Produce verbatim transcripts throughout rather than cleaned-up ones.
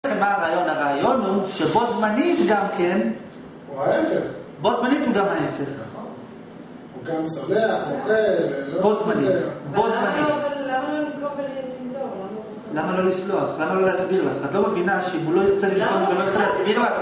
מה הרעיון? הרעיון הוא שבו זמנית גם כן, הוא ההפך. בו זמנית הוא גם ההפך. הוא גם סולח, מוכל, בו זמנית, בו זמנית. למה לא לנקום ולנדור? למה לא לסלוח? למה לא להסביר לך? את לא מבינה שאם הוא לא ירצה לנקום הוא גם לא ירצה להסביר לך?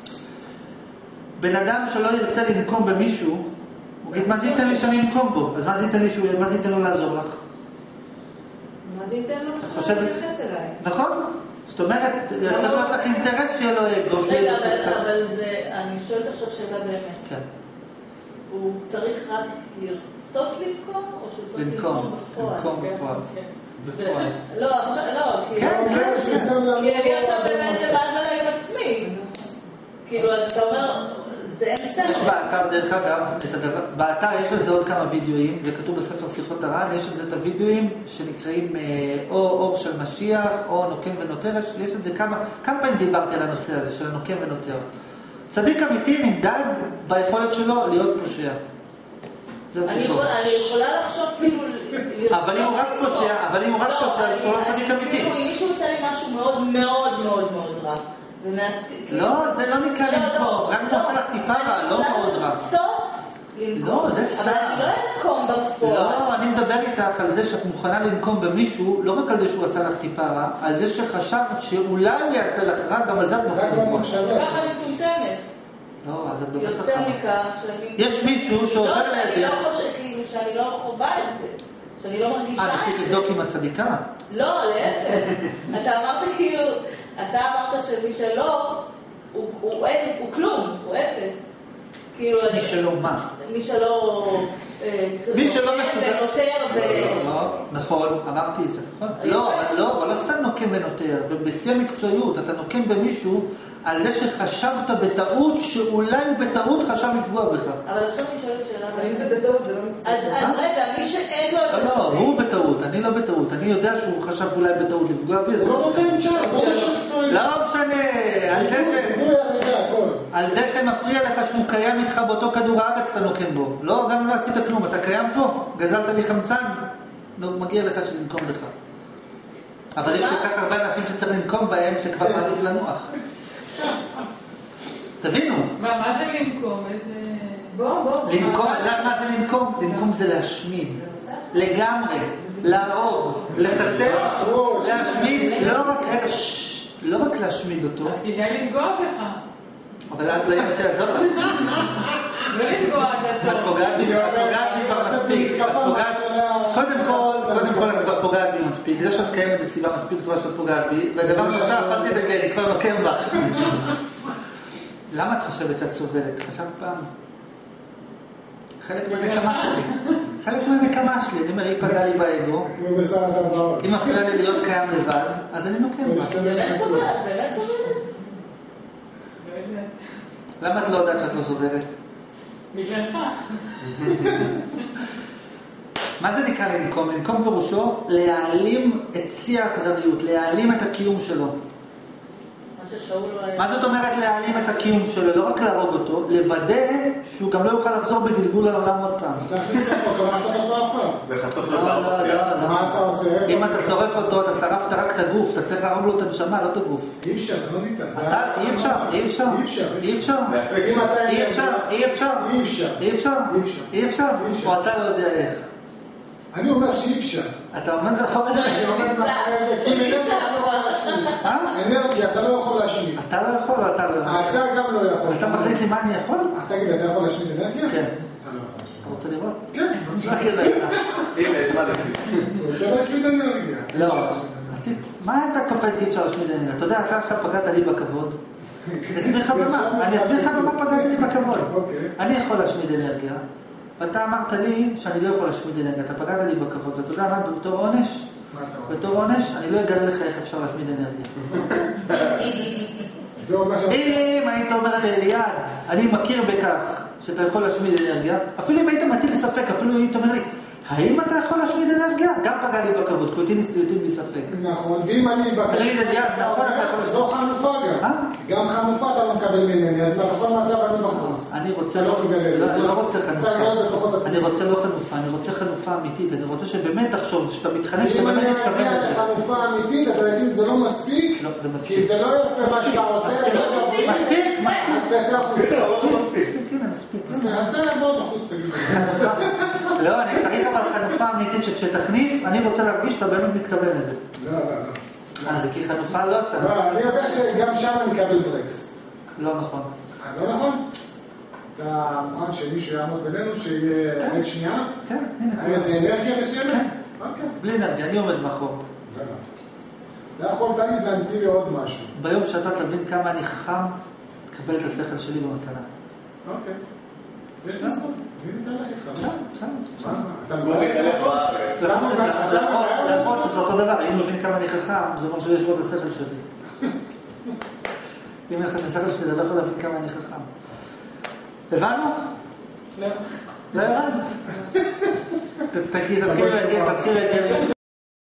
בן אדם שלא ירצה לנקום במישהו, הוא יגיד, מה זה ייתן לי שאני אנקום בו? אז מה זה ייתן לי שהוא, מה זה ייתן לו לעזור לך? מה זה ייתן לו? את חושבת? להתייחס אליי. נכון? זאת אומרת, צריך להיות לך אינטרס שיהיה לו אגו. רגע, אבל זה, אני שואלת עכשיו שאלה באמת. כן. הוא צריך רק לרצות לנקום, או שהוא צריך לנקום בפועל? לנקום בפועל. בפועל. לא, עכשיו, לא, כי אני עכשיו באמת לבד מלא עם עצמי. כאילו, אז אתה אומר, זה אין סתם. יש באתר, דרך אגב, באתר יש על זה עוד כמה וידאוים, זה כתוב בספר שיחות הר"ן, יש על זה את הוידאוים שנקראים או אור של משיח, או נוקם ונותר, יש על זה כמה, כמה פעמים דיברתי על הנושא הזה של הנוקם ונותר. צדיק אמיתי נמדד ביכולת שלו להיות פושע. אני יכולה לחשוב כאילו... אבל אם הוא רק פושע, אבל אם הוא רק פושע, הוא לא צדיק אמיתי. אם מישהו עושה לי משהו מאוד מאוד מאוד מאוד רע, לא, זה לא נקרא לנקום, רק הוא עושה לך טיפה רע, לא מאוד רע. לא, זה סתם. אבל אני לא אנקום בפועל. לא, אני מדבר איתך על זה שאת מוכנה לנקום במישהו, לא רק על זה שהוא עשה לך טיפה רע, על זה שחשבת שאולי הוא יעשה לך רע, גם על זה את נוקמת. ככה אני מטומטמת. לא, אז את באמת חכמה. יוצא מכך שאני... יש מישהו שעובר לידך. לא, שאני לא חושבת, כאילו, שאני לא חווה את זה. שאני לא מרגישה את זה. אה, נפסיק לבדוק עם הצדיקה? לא, להפך. אתה אמרת כאילו, אתה אמרת שמי שלא, הוא כלום, הוא אפס. מי שלא מה? מי שלא... מי שלא מסוגל... ונותר ו... נכון, אמרתי את זה, נכון? לא, לא, אבל לא סתם נוקם ונותר. בשיא המקצועיות, אתה נוקם במישהו על זה שחשבת בטעות, שאולי הוא בטעות חשב לפגוע בך. אבל עכשיו אני שואלת שאלה... אבל אם זה בטעות, זה לא מקצועי. אז רגע, מי שאין לו... לא, לא, הוא בטעות, אני לא בטעות. אני יודע שהוא חשב אולי בטעות לפגוע בי. הוא לא נותן צ'אט, הוא לא מקצועי. לא משנה, על זה שמפריע לך שהוא קיים איתך באותו כדור הארץ, אתה נוקם בו. לא, גם אם לא עשית כלום, אתה קיים פה, גזלת לי חמצן, מגיע לך שננקום לך. אבל יש כל כך הרבה אנשים שצריך לנקום בהם, שכבר מעדיף לנוח. תבינו. מה, מה זה לנקום? איזה... בוא, בוא. לנקום, מה זה לנקום? לנקום זה להשמיד. לגמרי. להרוג. לחסר. להשמיד. לא רק... לא רק להשמיד אותו. אז כדאי לנגוע בך. אבל אז לא יהיה שיעזור לך. לא לנגוע עד הסוף. את פוגעת בי, את פוגעת בי כבר מספיק. קודם כל, קודם כל את כבר פוגעת בי מספיק. זה שאת קיימת זה סיבה מספיק טובה שאת פוגעת בי. ודבר נוסף, אל תדאגי, אני כבר נוקם בך. למה את חושבת שאת סובלת? חשבת פעם? חלק מהנקמה שלי. חלק מהנקמה שלי. אני אומר, היא פגעה לי באגו. אם מפריע לי להיות קיים לבד, אז אני נוקם בה. באמת סובלת, באמת סובלת. למה את לא יודעת שאת לא סובלת? בגללך. מה זה נקרא לנקום? לנקום פירושו להעלים את שיא האכזריות, להעלים את הקיום שלו. מה זאת אומרת להעלים את הקיום שלו? לא רק להרוג אותו, לוודא שהוא גם לא יוכל לחזור בגלגול לעולם עוד פעם. צריך לסוף אותו, לעשות אותו אף פעם. לחתוך לא, לא, לא. מה אתה עושה? אם אתה שורף אותו, אתה שרפת רק את הגוף, אתה צריך להרוג לו את הנשמה, לא את הגוף. אי אפשר, זה לא ניתן. אי אפשר, אי אפשר. אי אפשר. אי אפשר, אי אפשר. אי אפשר. אי אפשר. אי אפשר. או אתה לא יודע איך. אני אומר שאי אפשר. אתה עומד ברחוב את זה? אני עומד ברחוב את זה, כי אנרגיה אתה לא יכול להשמיד. אנרגיה אתה לא יכול להשמיד. אתה לא יכול או אתה לא יכול? אתה גם לא יכול. אתה מחליט לי מה אני יכול? אז תגיד, אתה יכול להשמיד אנרגיה? כן. אתה לא יכול להשמיד. אתה רוצה לראות? כן. לא כדאי לך. הנה, יש מה לפי. הוא רוצה להשמיד אנרגיה. לא. מה אתה קופץ אי אפשר להשמיד אנרגיה? אתה יודע, אתה עכשיו פגעת לי בכבוד. אני אסביר לך במה. אני אסביר לך במה פגעת לי בכבוד. אני יכול להשמיד אנרגיה. ואתה אמרת לי שאני לא יכול להשמיד אנרגיה, אתה פגעת לי בכבוד, ואתה יודע מה, בתור עונש? בתור עונש, אני לא אגלה לך איך אפשר להשמיד אנרגיה. אם היית אומר לאליעד, אני מכיר בכך שאתה יכול להשמיד אנרגיה, אפילו אם היית מטיל ספק, אפילו היית אומר לי, האם אתה יכול להשמיד אנרגיה? גם פגע לי בכבוד, כי אותי נסתיותים בספק. נכון, ואם אני מבקש... נכון, אתה יכול... זו חנופה גם. גם חנופה אתה לא מקבל ממני, אז בכל מצב אני בחוץ. אני רוצה לא רוצה חנופה. אני רוצה לא חנופה, אני רוצה חנופה אמיתית. אני רוצה שבאמת תחשוב, שאתה מתחנף, שאתה באמת מתכוון לזה. אם אני אגיע לחנופה אמיתית, אתה תגיד, זה לא מספיק, כי זה לא יפה מה שאתה עושה. מספיק, מספיק. אתה יצא חוצה, לא מספיק. מספיק. אז אתה יבוא בחוץ, תגיד. לא, אני צריך אבל חנופה אמיתית שכשתחניף, אני רוצה להרגיש שאתה באמת מתכוון לזה. לא, לא, לא. אה, זה כי חנופה לא סתם. לא, אני יודע שגם שם אני מקבל ברקס. לא נכון. לא נכון? אתה מוכן שמישהו יעמוד בינינו, שיהיה עת שנייה? כן, הנה. איזה אנרגיה מסוימת? כן. אוקיי. בלי אנרגיה, אני עומד מאחור. לא, לא. אתה יכול תמיד להמציא לי עוד משהו. ביום שאתה תבין כמה אני חכם, תקבל את השכל שלי במתנה. אוקיי. יש לי זכות. אני מתהלך איתך. בסדר, בסדר. אתה מברך את זה? למרות שזה אותו דבר, אם מבין כמה אני חכם, זה אומר שיש לו את השכל שלי. אם אין לך את השכל שלי, אתה לא יכול להבין כמה אני חכם. הבנו? לא. לא הבנת? תתחיל להגיע, תתחיל להגיע.